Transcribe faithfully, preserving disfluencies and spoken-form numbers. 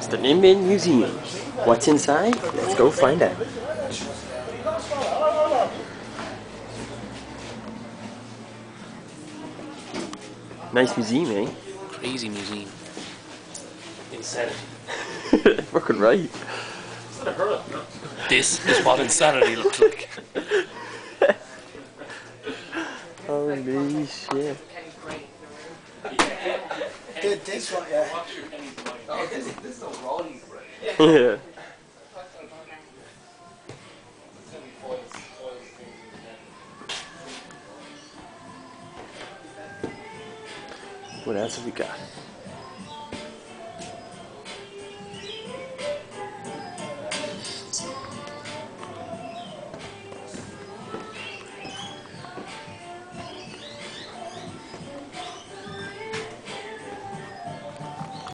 It's the Nimbin Museum. What's inside? Let's go find out. Nice museum, eh? Crazy museum. Insanity. Fucking right. This is what insanity looks like. Holy shit. Did this one, yeah. Oh, this, this is a rolling bread. Yeah. What else have we got?